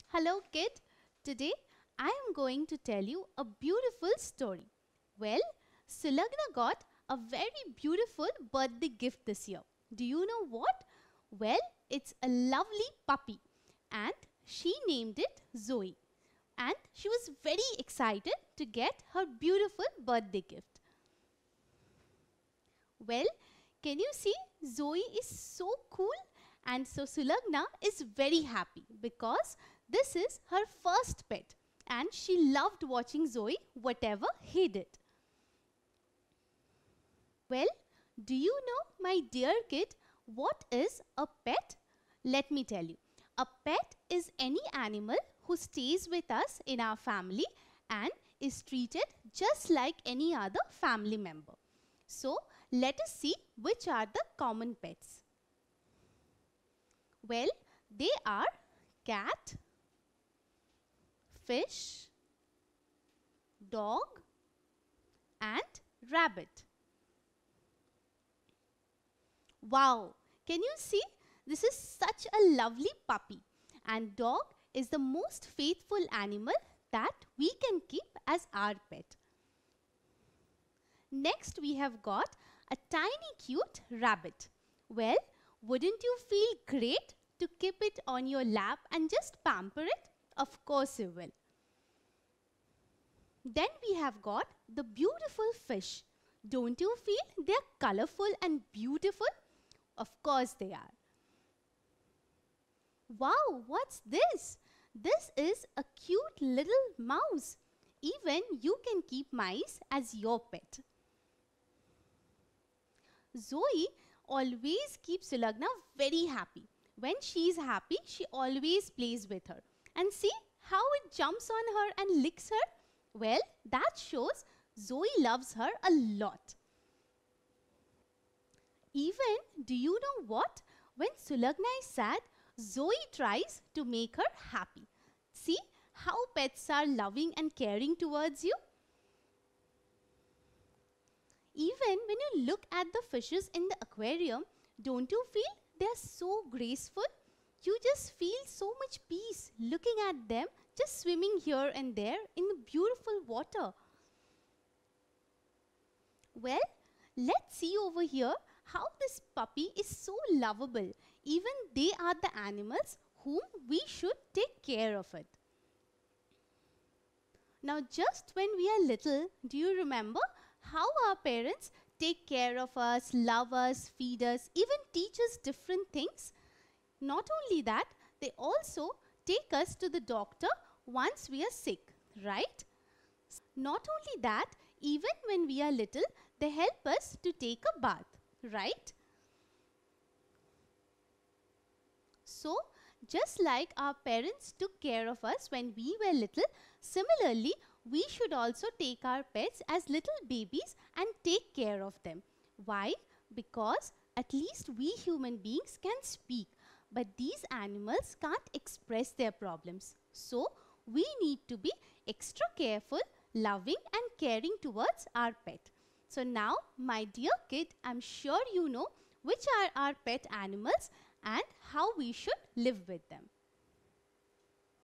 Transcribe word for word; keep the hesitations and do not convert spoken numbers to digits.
Hello kid, today I am going to tell you a beautiful story. Well, Sulagna got a very beautiful birthday gift this year. Do you know what? Well, it's a lovely puppy and she named it Zoe. And she was very excited to get her beautiful birthday gift. Well, can you see Zoe is so cool? And so Sulagna is very happy because this is her first pet and she loved watching Zoe whatever he did. Well, do you know, my dear kid, what is a pet? Let me tell you. A pet is any animal who stays with us in our family and is treated just like any other family member. So, let us see which are the common pets. Well, they are cat, fish, dog and rabbit. Wow! Can you see? This is such a lovely puppy, and dog is the most faithful animal that we can keep as our pet. Next we have got a tiny cute rabbit. Well, wouldn't you feel great to keep it on your lap and just pamper it? Of course you will. Then we have got the beautiful fish. Don't you feel they are colorful and beautiful? Of course they are. Wow, what's this? This is a cute little mouse. Even you can keep mice as your pet. Zoe always keeps Sulagna very happy. When she is happy, she always plays with her. And see how it jumps on her and licks her? Well, that shows Zoe loves her a lot. Even, do you know what? When Sulagna is sad, Zoe tries to make her happy. See how pets are loving and caring towards you? Even when you look at the fishes in the aquarium, don't you feel they are so graceful? You just feel so much peace looking at them just swimming here and there in the beautiful water. Well, let's see over here how this puppy is so lovable. Even they are the animals whom we should take care of it. Now, just when we are little, do you remember how our parents take care of us, love us, feed us, even teach us different things? Not only that, they also take us to the doctor once we are sick, right? Not only that, even when we are little, they help us to take a bath, right? So, just like our parents took care of us when we were little, similarly, we should also take our pets as little babies and take care of them. Why? Because at least we human beings can speak, but these animals can't express their problems. So, we need to be extra careful, loving and caring towards our pet. So now, my dear kid, I'm sure you know which are our pet animals and how we should live with them.